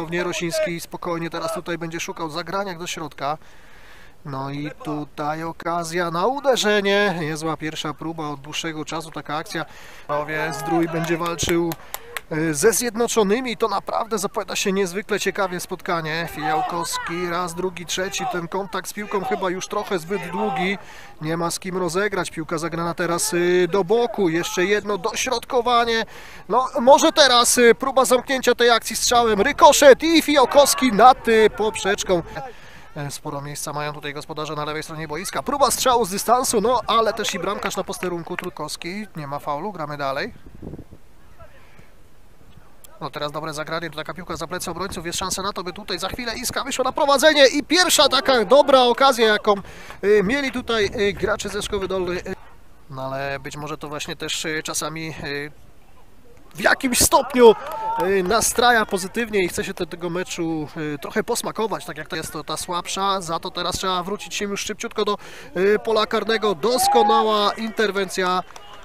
ponownie Rosiński spokojnie teraz tutaj będzie szukał zagrania do środka. No i tutaj okazja na uderzenie. Niezła pierwsza próba od dłuższego czasu, taka akcja. Zdrój będzie walczył ze Zjednoczonymi. To naprawdę zapowiada się niezwykle ciekawie spotkanie. Fijałkowski raz, drugi, trzeci. Ten kontakt z piłką chyba już trochę zbyt długi. Nie ma z kim rozegrać. Piłka zagrana teraz do boku. Jeszcze jedno dośrodkowanie. No może teraz próba zamknięcia tej akcji strzałem. Rykoszet i Fijałkowski nad poprzeczką. Sporo miejsca mają tutaj gospodarze na lewej stronie boiska. Próba strzału z dystansu, no ale też i bramkarz na posterunku. Trudkowski, nie ma faulu, gramy dalej. No teraz dobre zagranie, to taka piłka za plecy obrońców, jest szansa na to, by tutaj za chwilę Iskra wyszła na prowadzenie i pierwsza taka dobra okazja, jaką mieli tutaj gracze ze Szkoły Dolnej. No ale być może to właśnie też czasami w jakimś stopniu nastraja pozytywnie i chce się tego meczu trochę posmakować, tak jak to jest to ta słabsza, za to teraz trzeba wrócić się już szybciutko do pola karnego. Doskonała interwencja.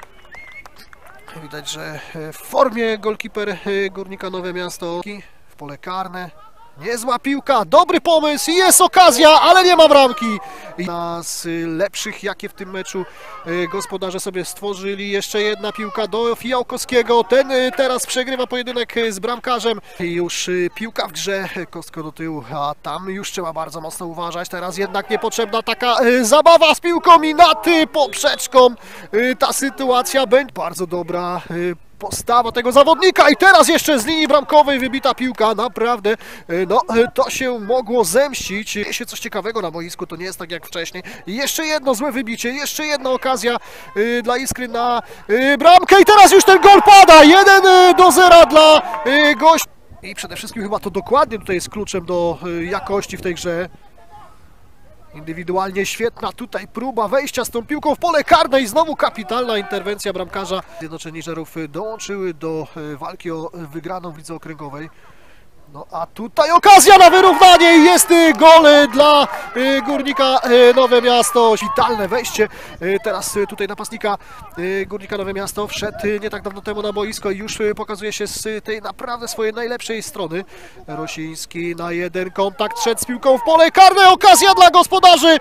Widać, że w formie golkiper Górnika Nowe Miasto w pole karne. Niezła piłka, dobry pomysł i jest okazja, ale nie ma bramki. Jedna z lepszych, jakie w tym meczu gospodarze sobie stworzyli. Jeszcze jedna piłka do Fijałkowskiego. Ten teraz przegrywa pojedynek z bramkarzem. I już piłka w grze, kostko do tyłu, a tam już trzeba bardzo mocno uważać. Teraz jednak niepotrzebna taka zabawa z piłką i nad poprzeczką. Ta sytuacja będzie bardzo dobra. Postawa tego zawodnika i teraz jeszcze z linii bramkowej wybita piłka, naprawdę, no to się mogło zemścić. Dzieje się coś ciekawego na boisku, to nie jest tak jak wcześniej. I jeszcze jedno złe wybicie, jeszcze jedna okazja dla Iskry na bramkę i teraz już ten gol pada, 1-0 dla gości. I przede wszystkim chyba to dokładnie tutaj jest kluczem do jakości w tej grze. Indywidualnie świetna tutaj próba wejścia z tą piłką w pole karne i znowu kapitalna interwencja bramkarza. Zjednoczeni Żerów dołączyły do walki o wygraną w lidze okręgowej. No a tutaj okazja na wyrównanie i jest gol dla Górnika Nowe Miasto. Witalne wejście teraz tutaj napastnika Górnika Nowe Miasto. Wszedł nie tak dawno temu na boisko i już pokazuje się z tej naprawdę swojej najlepszej strony. Rosiński na jeden kontakt, szedł z piłką w pole karne. Okazja dla gospodarzy,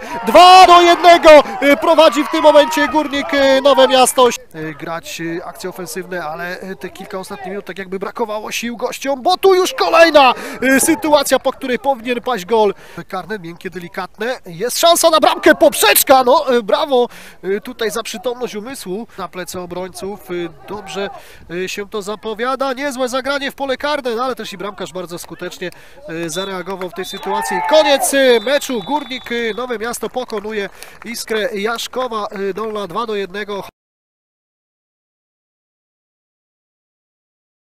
2-1 prowadzi w tym momencie Górnik Nowe Miasto. Grać akcje ofensywne, ale te kilka ostatnich minut tak jakby brakowało sił gościom, bo tu już kolejna sytuacja, po której powinien paść gol. Karne, miękkie, delikatne. Jest szansa na bramkę, poprzeczka, no brawo tutaj za przytomność umysłu na plecy obrońców. Dobrze się to zapowiada. Niezłe zagranie w pole karne, no ale też i bramkarz bardzo skutecznie zareagował w tej sytuacji. Koniec meczu. Górnik Nowe Miasto pokonuje Iskrę Jaszkowa Dolna 2-1.